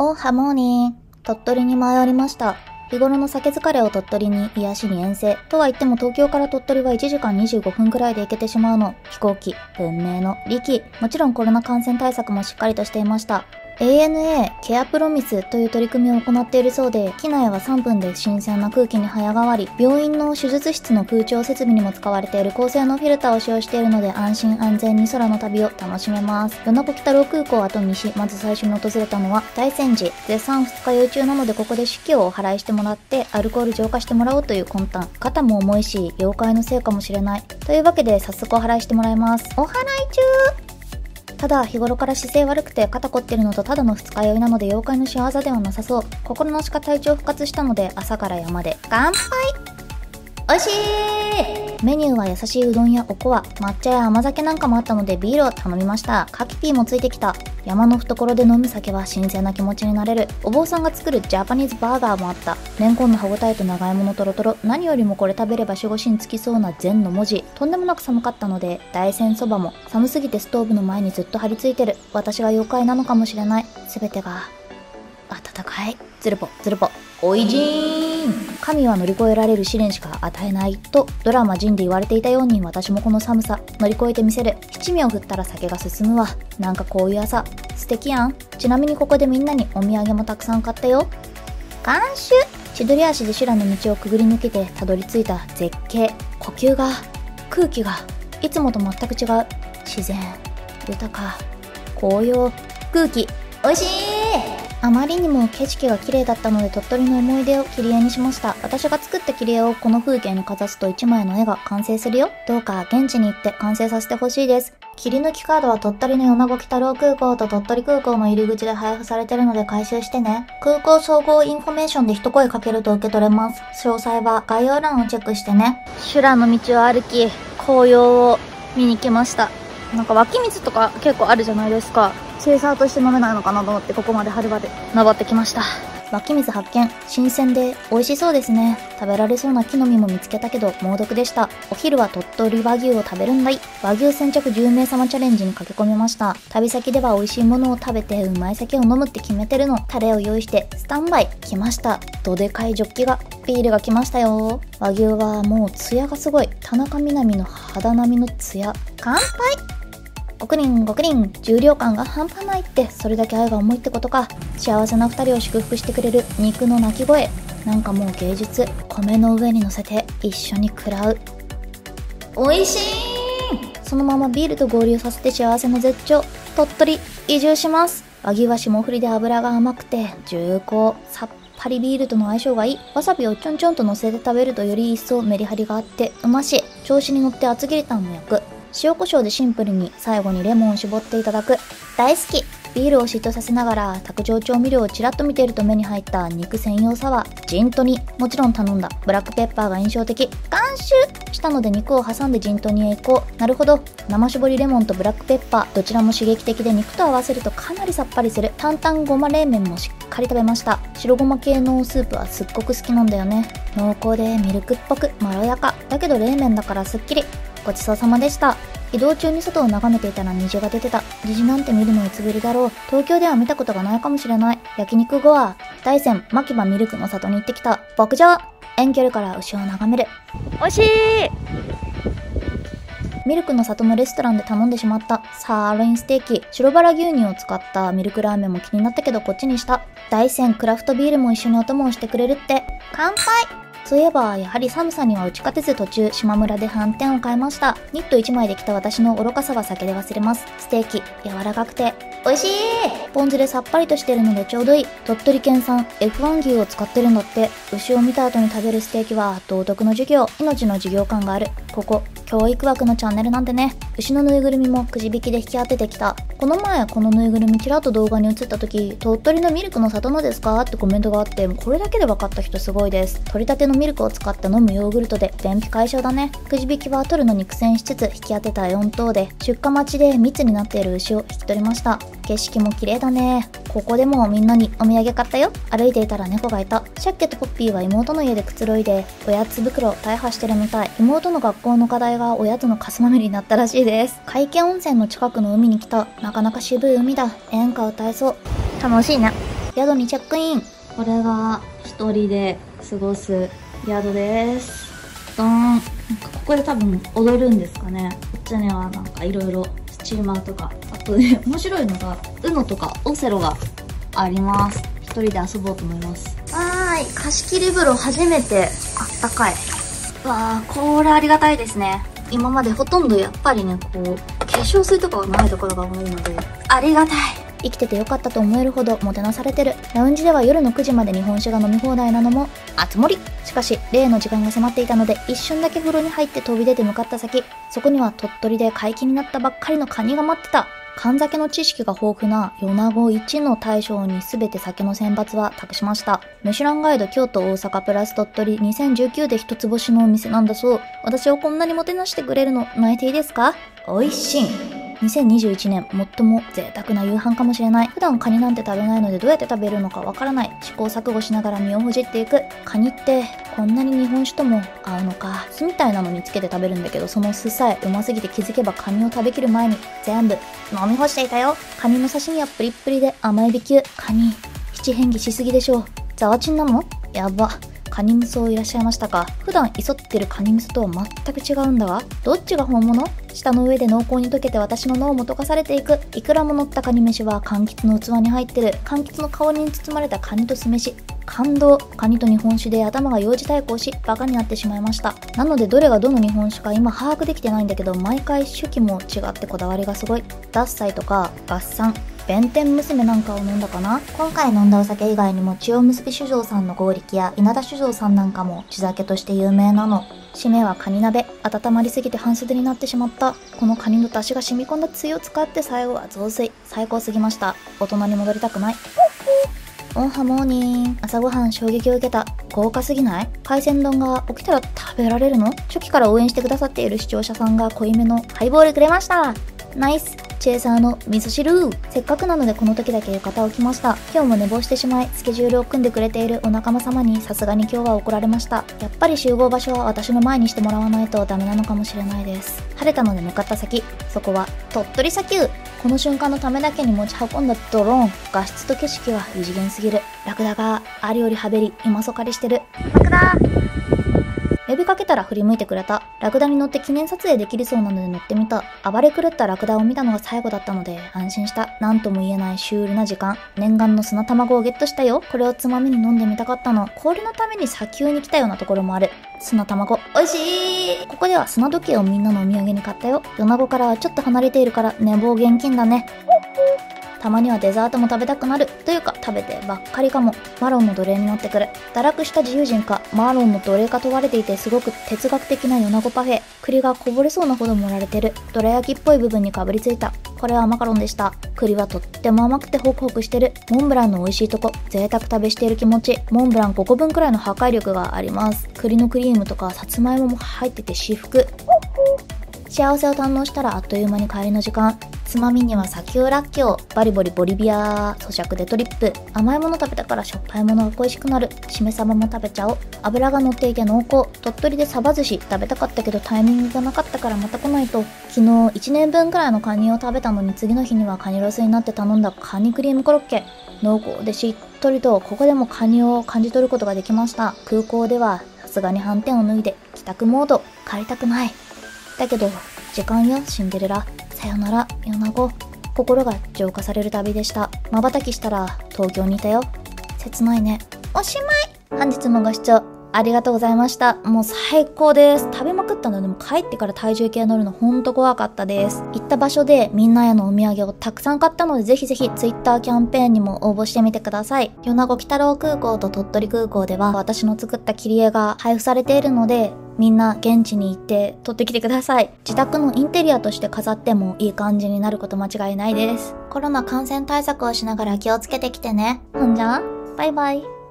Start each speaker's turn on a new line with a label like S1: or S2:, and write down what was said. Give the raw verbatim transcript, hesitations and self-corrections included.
S1: おはモーニー。鳥取に舞い降りました。日頃の酒疲れを鳥取に癒しに遠征。とは言っても東京から鳥取はいちじかんにじゅうごふんくらいで行けてしまうの。飛行機、文明の利器。もちろんコロナ感染対策もしっかりとしていました。エーエヌエー ケアプロミスという取り組みを行っているそうで、機内はさんぷんで新鮮な空気に早変わり、病院の手術室の空調設備にも使われている高性能フィルターを使用しているので、安心安全に空の旅を楽しめます。米子北郎空港後にし、まず最初に訪れたのは大仙寺。絶賛ふつか酔い中なので、ここで式をお祓いしてもらってアルコール浄化してもらおうという魂胆。肩も重いし妖怪のせいかもしれない。というわけで早速お祓いしてもらいます。お祓い中。ただ日頃から姿勢悪くて肩凝ってるのとただの二日酔いなので妖怪の仕業ではなさそう。心なしか体調復活したので朝から山で乾杯。おいしい。メニューは優しいうどんやおこわ、抹茶や甘酒なんかもあったのでビールを頼みました。カキピーもついてきた。山の懐で飲む酒は新鮮な気持ちになれる。お坊さんが作るジャパニーズバーガーもあった。レンコンの歯ごたえと長芋のトロトロ。何よりもこれ食べれば守護神つきそうな禅の文字。とんでもなく寒かったので大山そばも寒すぎてストーブの前にずっと張り付いてる。私が妖怪なのかもしれない。全てが暖かい。ズルポズルポおいじーん。神は乗り越えられる試練しか与えないとドラマジンで言われていたように、私もこの寒さ乗り越えてみせる。七味を振ったら酒が進むわ。なんかこういう朝素敵やん。ちなみにここでみんなにお土産もたくさん買ったよ。監修。千鳥足で修羅の道をくぐり抜けてたどり着いた絶景。呼吸が空気がいつもと全く違う。自然豊か紅葉空気おいしい。あまりにも景色が綺麗だったので鳥取の思い出を切り絵にしました。私が作った切り絵をこの風景にかざすといちまいの絵が完成するよ。どうか現地に行って完成させてほしいです。切り抜きカードは鳥取の米子北郎空港と鳥取空港の入り口で配布されてるので回収してね。空港総合インフォメーションで一声かけると受け取れます。詳細は概要欄をチェックしてね。修羅の道を歩き紅葉を見に来ました。なんか湧き水とか結構あるじゃないですか。チェイサーとして飲めないのかなと思ってここまではるばる登ってきました。湧き水発見。新鮮で美味しそうですね。食べられそうな木の実も見つけたけど猛毒でした。お昼は鳥取和牛を食べるんだい。和牛先着じゅうめいさまチャレンジに駆け込みました。旅先では美味しいものを食べてうまい酒を飲むって決めてるの。タレを用意してスタンバイ。来ました。どでかいジョッキが。ビールが来ましたよ。和牛はもうツヤがすごい。田中みな実の肌並みのツヤ。乾杯。ごくりんごくりん。重量感が半端ないって、それだけ愛が重いってことか。幸せな二人を祝福してくれる肉の鳴き声。なんかもう芸術。米の上に乗せて一緒に食らう。おいしい。そのままビールと合流させて幸せの絶頂。鳥取移住します。和牛は霜降りで脂が甘くて重厚。さっぱりビールとの相性がいい。わさびをちょんちょんと乗せて食べるとより一層メリハリがあってうまし。調子に乗って厚切りタンを焼く。塩コショウでシンプルに最後にレモンを絞っていただく。大好き。ビールを嫉妬させながら卓上調味料をちらっと見ていると目に入った肉専用サワー。ジントニ。もちろん頼んだ。ブラックペッパーが印象的。監修したので肉を挟んでジントニへ行こう。なるほど。生搾りレモンとブラックペッパーどちらも刺激的で肉と合わせるとかなりさっぱりする。担々ごま冷麺もしっかり食べました。白ごま系のスープはすっごく好きなんだよね。濃厚でミルクっぽくまろやかだけど冷麺だからすっきり。ごちそうさまでした。移動中に外を眺めていたら虹が出てた。虹なんて見るのいつぶりだろう。東京では見たことがないかもしれない。焼肉後は大山牧場ミルクの里に行ってきた。牧場。遠距離から牛を眺める。おいしい。ミルクの里のレストランで頼んでしまったサーロインステーキ。白バラ牛乳を使ったミルクラーメンも気になったけどこっちにした。大山クラフトビールも一緒にお供をしてくれるって。乾杯。そういえばやはり寒さには打ち勝てず途中島村ではんてんを買いました。ニットいちまいできた私の愚かさは酒で忘れます。ステーキ柔らかくて美味しい。ポン酢でさっぱりとしてるのでちょうどいい。鳥取県産 エフワン 牛を使ってるんだって。牛を見た後に食べるステーキは道徳の授業。命の授業感がある。ここ教育枠のチャンネルなんでね。牛のぬいぐるみもくじ引きで引き当ててきた。この前このぬいぐるみちらっと動画に映った時、鳥取のミルクの里のですかってコメントがあって、これだけで分かった人すごいです。取り立てのミルクを使った飲むヨーグルトで便秘解消だね。くじ引きは取るのに苦戦しつつ引き当てたよん頭で、出荷待ちで密になっている牛を引き取りました。景色も綺麗だね。ここでもみんなにお土産買ったよ。歩いていたら猫がいた。シャッケとポッピーは妹の家でくつろいでおやつ袋大破してるみたい。妹の学校の課題がおやつのかすまみれになったらしいです。海見温泉の近くの海に来た。なかなか渋い海だ。演歌歌えそう。楽しいね。 宿にチェックイン。これが一人で過ごす宿です。ドーン。なんかここで多分踊るんですかね。こっちにはなんかいろいろスチーマーとか、あとね、面白いのが、ウノとかオセロがあります。一人で遊ぼうと思います。はーい、貸し切り風呂初めてあったかい。わー、これありがたいですね。今までほとんどやっぱりね、こう、化粧水とかがないところが多いので、ありがたい。生きててよかったと思えるほどもてなされてる。ラウンジでは夜のくじまで日本酒が飲み放題なのもあつ森。しかし例の時間が迫っていたので一瞬だけ風呂に入って飛び出て向かった先、そこには鳥取で解禁になったばっかりのカニが待ってた。缶酒の知識が豊富な米子一の大将に全て酒の選抜は託しました。ミシュランガイド京都大阪プラス鳥取にせんじゅうきゅうで一つ星のお店なんだそう。私をこんなにもてなしてくれるの泣いていいですか？おいしい。にせんにじゅういちねん最も贅沢な夕飯かもしれない。普段カニなんて食べないのでどうやって食べるのかわからない。試行錯誤しながら身をほじっていく。カニってこんなに日本酒とも合うのか。酢みたいなのにつけて食べるんだけど、その酢さえうますぎて気づけばカニを食べきる前に全部飲み干していたよ。カニの刺身はプリップリで甘エビ級。カニ七変化しすぎでしょう。ザワチンなの？やば。カニ味噌いらっしゃいましたか？普段磯ってるカニ味噌とは全く違うんだが、どっちが本物？舌の上で濃厚に溶けて私の脳も溶かされていく。いくらも乗ったカニ飯は柑橘の器に入ってる。柑橘の香りに包まれたカニと酢飯。感動。カニと日本酒で頭が幼児対抗しバカになってしまいました。なのでどれがどの日本酒か今把握できてないんだけど、毎回手記も違ってこだわりがすごい。獺祭とか合算、弁天娘なんかを飲んだかな。今回飲んだお酒以外にも千代結び酒造さんの合力や稲田酒造さんなんかも地酒として有名なの。締めはカニ鍋。温まりすぎて半袖になってしまった。このカニの出汁が染み込んだつゆを使って最後は雑炊。最高すぎました。大人に戻りたくない。オンハモーニン。朝ごはん衝撃を受けた。豪華すぎない？海鮮丼が起きたら食べられるの？初期から応援してくださっている視聴者さんが濃いめのハイボールくれました。ナイス。チェーサーの味噌汁。せっかくなのでこの時だけ浴衣を着ました。今日も寝坊してしまいスケジュールを組んでくれているお仲間様にさすがに今日は怒られました。やっぱり集合場所は私の前にしてもらわないとダメなのかもしれないです。晴れたので向かった先、そこは鳥取砂丘。この瞬間のためだけに持ち運んだドローン。画質と景色は異次元すぎる。ラクダがありよりはべり今そかりしてる。ラクダ呼びかけたら振り向いてくれた。ラクダに乗って記念撮影できるそうなので乗ってみた。暴れ狂ったラクダを見たのが最後だったので安心した。なんとも言えないシュールな時間。念願の砂卵をゲットしたよ。これをつまみに飲んでみたかったの。氷のために砂丘に来たようなところもある。砂卵おいしい。ここでは砂時計をみんなのお土産に買ったよ。米子からはちょっと離れているから寝坊厳禁だね。たまにはデザートも食べたくなる。というか食べてばっかりかも。マロンの奴隷になってくる。堕落した自由人かマロンの奴隷か問われていて、すごく哲学的な米子パフェ。栗がこぼれそうなほど盛られてる。どら焼きっぽい部分にかぶりついた。これはマカロンでした。栗はとっても甘くてホクホクしてる。モンブランの美味しいとこ、贅沢食べしている気持ち。モンブランごこぶんくらいの破壊力があります。栗のクリームとかさつまいもも入ってて至福。幸せを堪能したらあっという間に帰りの時間。つまみには砂丘らっきょう、バリボリボリビア、咀嚼でトリップ。甘いもの食べたからしょっぱいものが恋しくなる。しめ鯖も食べちゃおう。脂が乗っていて濃厚。鳥取でサバ寿司食べたかったけどタイミングがなかったからまた来ないと。昨日いちねんぶんくらいのカニを食べたのに、次の日にはカニロスになって頼んだカニクリームコロッケ。濃厚でしっとりと、ここでもカニを感じ取ることができました。空港ではさすがに反転を脱いで帰宅モード。帰りたくない。だけど時間よシンデレラ。さよなら米子。心が浄化される旅でした。瞬きしたら東京にいたよ。切ないね。おしまい。本日もご視聴ありがとうございました。もう最高です。食べまくったのでも帰ってから体重計乗るのほんと怖かったです。行った場所でみんなへのお土産をたくさん買ったので、ぜひぜひツイッターキャンペーンにも応募してみてください。米子北郎空港と鳥取空港では私の作った切り絵が配布されているので、みんな現地に行って撮ってきてください。自宅のインテリアとして飾ってもいい感じになること間違いないです。コロナ感染対策をしながら気をつけてきてね。ほんじゃバイバイ。